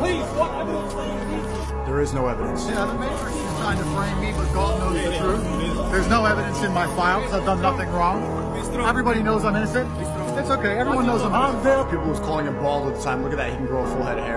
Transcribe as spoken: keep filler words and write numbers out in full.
Please, what evidence do you need? There is no evidence. Yeah, the Matrix is trying to frame me, but God knows the truth. There's no evidence in my file because I've done nothing wrong. Everybody knows I'm innocent. It's okay. Everyone knows I'm innocent. People was calling him bald at the time. Look at that. He can grow a full head of hair.